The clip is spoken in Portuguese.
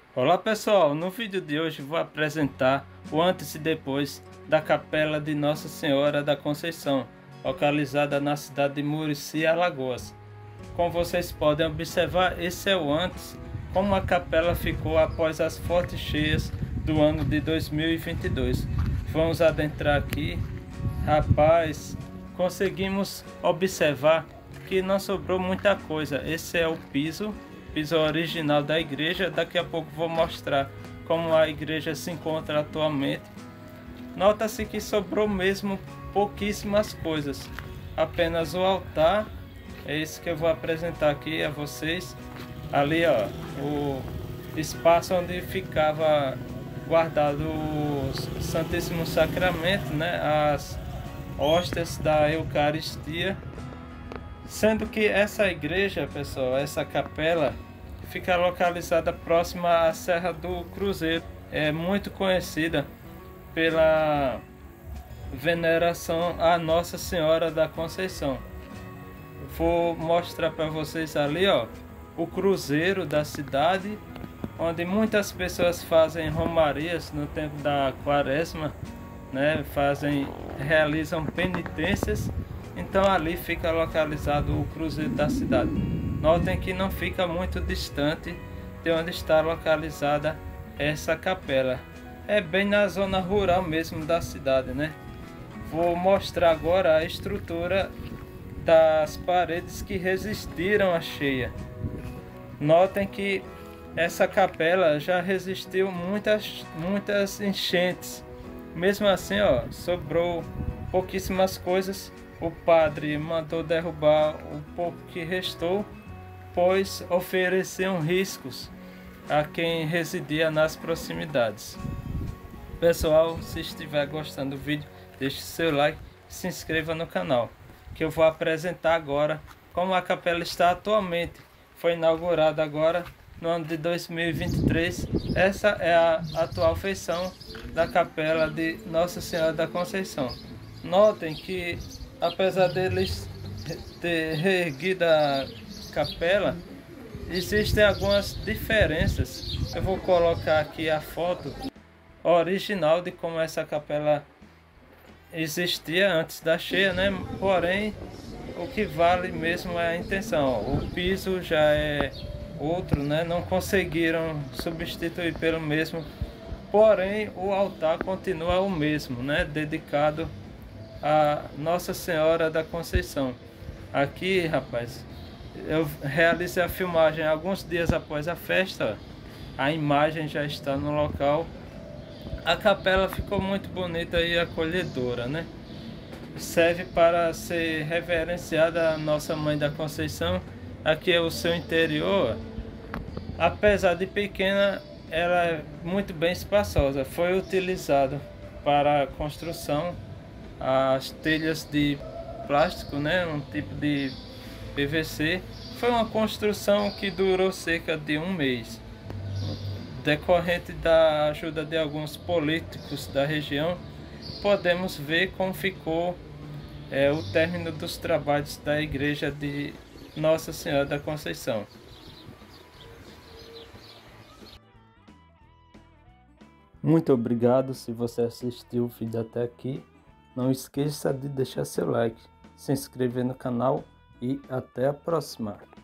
Olá pessoal, no vídeo de hoje vou apresentar o antes e depois da Capela de Nossa Senhora da Conceição, localizada na cidade de Murici, Alagoas. Como vocês podem observar, esse é o antes, como a capela ficou após as fortes cheias do ano de 2022. Vamos adentrar aqui. Rapaz, conseguimos observar que não sobrou muita coisa. Esse é o piso original da igreja. Daqui a pouco vou mostrar como a igreja se encontra atualmente. Nota-se que sobrou mesmo pouquíssimas coisas, apenas o altar. É isso que eu vou apresentar aqui a vocês. Ali, ó, o espaço onde ficava guardado o Santíssimo Sacramento, né, as hóstias da Eucaristia. Sendo que essa igreja, pessoal, essa capela fica localizada próxima à Serra do Cruzeiro. É muito conhecida pela veneração à Nossa Senhora da Conceição. Vou mostrar para vocês ali, ó, o cruzeiro da cidade, onde muitas pessoas fazem romarias no tempo da quaresma, né? Realizam penitências. Então ali fica localizado o cruzeiro da cidade. Notem que não fica muito distante de onde está localizada essa capela. É bem na zona rural mesmo da cidade, né? Vou mostrar agora a estrutura das paredes que resistiram à cheia. Notem que essa capela já resistiu muitas enchentes. Mesmo assim, ó, sobrou pouquíssimas coisas. O padre mandou derrubar o pouco que restou, pois ofereciam riscos a quem residia nas proximidades. Pessoal, se estiver gostando do vídeo, deixe seu like e se inscreva no canal, que eu vou apresentar agora como a capela está atualmente. Foi inaugurada agora no ano de 2023. Essa é a atual feição da capela de Nossa Senhora da Conceição. Notem que, apesar deles ter reerguido a capela, existem algumas diferenças. Eu vou colocar aqui a foto original de como essa capela existia antes da cheia, né? Porém, o que vale mesmo é a intenção. O piso já é outro, né? Não conseguiram substituir pelo mesmo. Porém, o altar continua o mesmo, né? Dedicado a Nossa Senhora da Conceição. Aqui, rapaz, eu realizei a filmagem alguns dias após a festa. A imagem já está no local. A capela ficou muito bonita e acolhedora, né? Serve para ser reverenciada a Nossa Mãe da Conceição. Aqui é o seu interior. Apesar de pequena, ela é muito bem espaçosa. Foi utilizado para a construção as telhas de plástico, né, um tipo de PVC. Foi uma construção que durou cerca de um mês. Decorrente da ajuda de alguns políticos da região, podemos ver como ficou o término dos trabalhos da igreja de Nossa Senhora da Conceição. Muito obrigado se você assistiu o vídeo até aqui. Não esqueça de deixar seu like, se inscrever no canal e até a próxima.